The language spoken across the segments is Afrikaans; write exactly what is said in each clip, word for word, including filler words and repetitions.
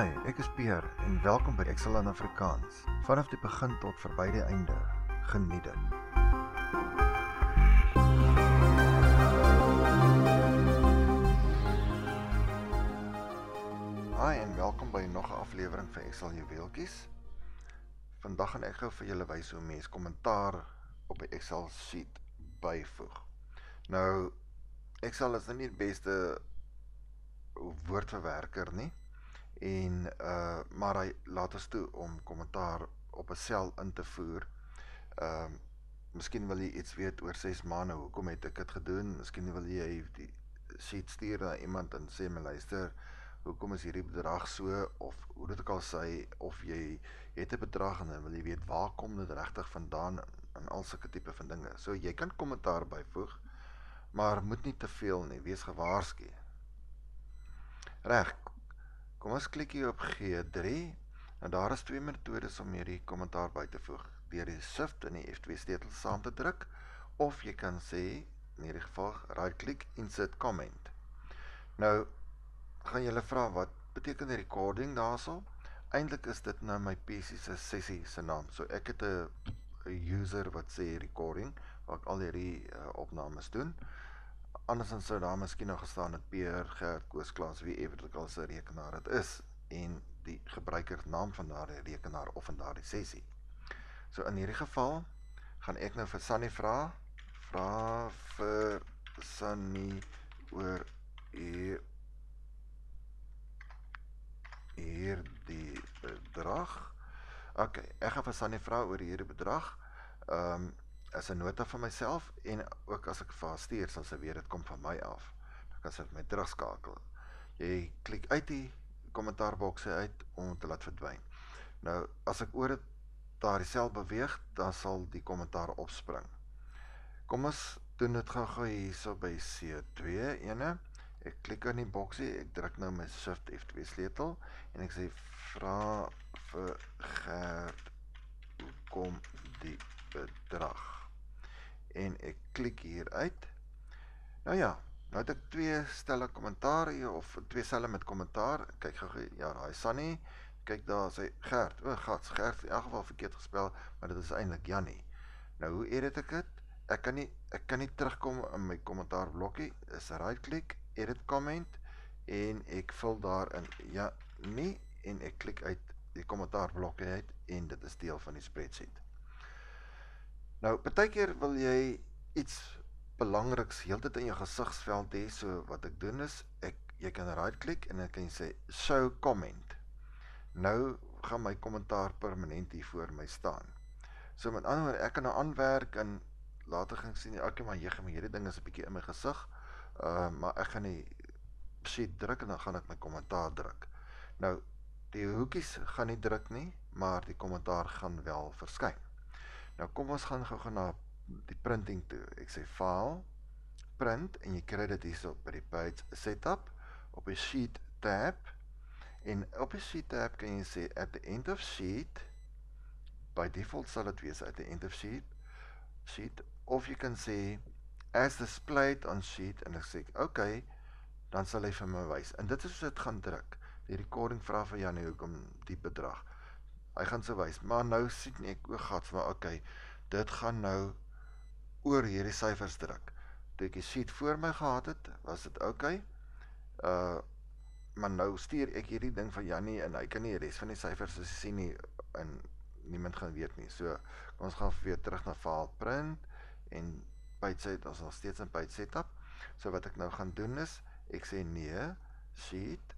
Hi, ek is Pierre en welkom by Excel in Afrikaans. Vanaf die begin tot verby die einde. Geniet dit. Hi en welkom by nog 'n aflewering van Excel Juweeltjies. Vandag gaan ek gou vir julle wys hoe mens kommentaar op 'n Excel sheet byvoeg. Nou, Excel is nou nie die beste woordverwerker nie. En, uh, maar hy laat ons toe om kommentaar op 'n sel in te voer. Uh, miskien wil jy iets weet oor ses maande, hoekom het ek dit gedoen? Miskien wil jy die sheet stuur na iemand en sê, my luister, hoekom is hierdie bedrag so, of hoe dit ook al sê, of jy het 'n bedrag en dan wil jy weet, waar kom dit regtig vandaan, en al sulke tipe van dinge. So, jy kan kommentaar byvoeg, maar moet nie te veel nie, wees gewaarsku. Reg. Kom ons klik hier op G drie, en daar is twee metodes om hierdie kommentaar by te voeg, deur die Shift en die F twee sleutel saam te druk, of jy kan sê, in hierdie geval, right-click, insert comment. Nou, gaan julle vra, wat beteken die recording daarso? Eintlik is dit nou my P C se sessie se naam, so ek het 'n user wat sê recording, waar ek al hierdie uh, opnames doen. Andersins sou daar miskien nog gestaan het Pierre, Gert, Koos, Klaas, wie ever ook al sy rekenaar het is, en die gebruikersnaam van daardie rekenaar of van daardie sessie. So in hierdie geval, gaan ek nou vir Sunny vra, vra vir Sunny oor hier, hier die bedrag. Ok, ek gaan vir Sunny vra oor hierdie bedrag, um, is 'n nota van myself, en ook as ek vir haar stuur, sal sy weet, dit kom van my af. Dan kan sy my terugskakel. Jy klik uit die kommentaarbokse uit, om te laat verdwyn. Nou, as ek oor het daar die sel beweeg, dan sal die kommentaar opspring. Kom ons doen dit gou-gou hierso by C twee ene. Ek klik in die boksie, ek druk nou my Shift F twee sleutel, en ek sê, vra vir Gert, hoe kom die bedrag? En ek klik hier uit. Nou ja, nou het ek twee stelle kommentaar hier, of twee selle met kommentaar. Kyk gou, ja, daar is Sunny. Kyk daar, sy Gert, o gats, Gert, in elk geval verkeerd gespel, maar dit is eintlik Jannie. Nou, hoe edit ek dit? Ek kan nie, ek kan nie terugkom in my kommentaarblokkie, is right-click, edit comment, en ek vul daar in Jannie, en ek klik uit die kommentaarblokkie uit, en dit is deel van die spreadsheet. Nou, partykeer wil jy iets belangriks heeltyd in jou gesigsveld hê, so wat ek doen is, ek, jy kan right-click, en dan kan jy sê, show comment. Nou gaan my kommentaar permanent hier voor my staan. So met ander woorde, ek kan nou aanwerk, en later gaan ek sien, ok, maar jy, hierdie ding is 'n bietjie in my gesig, uh, maar ek gaan die sheet druk, en dan gaan ek my kommentaar druk. Nou, die hoekies gaan nie druk nie, maar die kommentaar gaan wel verskyn. Nou kom ons gaan gou na die printing toe. Ek sê file, print, en jy kry dit hierso by die page setup, op die sheet tab, en op die sheet tab kan jy sê at the end of sheet, by default sal dit wees at the end of sheet, sheet, of jy kan sê as displayed on sheet, en ek sê, ok, dan sal hy vir my wys, en dit is hoe dit gaan druk. Die recording vraag vir Jannie, hoekom die bedrag. Hy gaan so wys, maar nou sien ek ook gats, maar ok, dit gaan nou oor hierdie syfers druk. Toe ek die sheet voor my gehad het, was dit ok, uh, maar nou stuur ek hierdie ding van Jannie, en hy kan nie die res van die syfers sien nie, en niemand gaan weet nie. So, ons gaan weer terug na file print, en page setup, ons nog steeds in page setup. So wat ek nou gaan doen is, ek sê nee, sheet,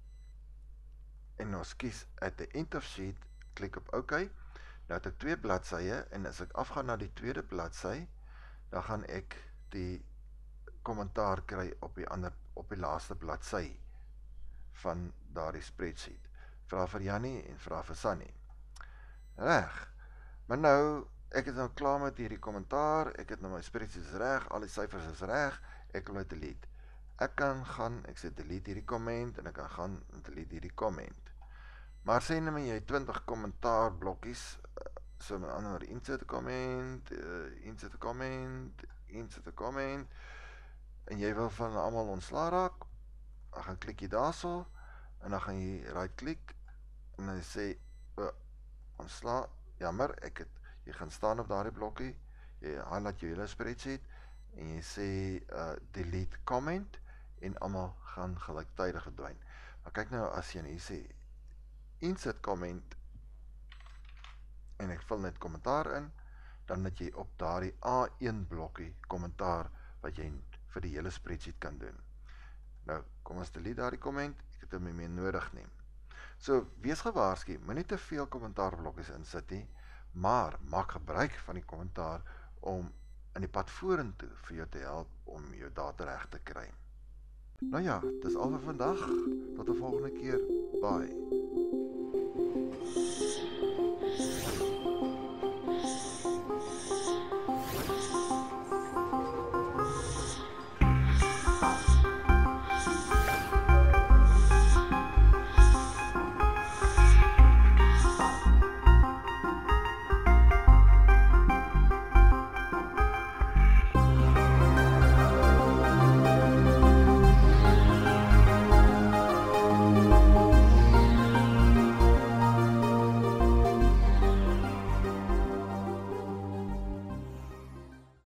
en ons kies at the end of sheet, klik op OK. Nou het ek twee bladsye, en as ek afgaan na die tweede bladsy, dan gaan ek die kommentaar kry op die ander, op die laaste bladsy van daardie spreadsheet. Vra vir Jannie en vra vir Sunny. Reg. Maar nou, ek is nou klaar met hierdie kommentaar, ek het nou my spreadsheet is reg, al die syfers is reg, ek wil uit delete. Ek kan gaan, ek sê delete hierdie comment, en ek kan gaan delete hierdie comment. Maar sê nou maar jy twintig kommentaar blokkies, so met ander woorde, insert a comment, uh, insert a comment, insert a comment, en jy wil van almal ontslaa raak, dan gaan klik jy daarso, en dan gaan jy right klik en dan sê uh, ontsla, jammer, ek het, jy gaan staan op daardie blokkie, jy highlight jou hele spreadsheet en jy sê uh, delete comment en almal gaan gelyktydig verdwyn. Maar kyk nou as jy hier sê insert comment en ek vul net kommentaar in, dan het jy op daardie A een blokkie kommentaar wat jy vir die hele spreadsheet kan doen. Nou, kom ons delete daardie comment, ek het hom nie meer nodig nie. So, wees gewaarsku, moenie te veel kommentaarblokkies insit nie, maar maak gebruik van die kommentaar om in die pad vorentoe vir jou te help om jou data reg te kry. Nou ja, dis al vir vandag. Tot 'n volgende keer. Bye.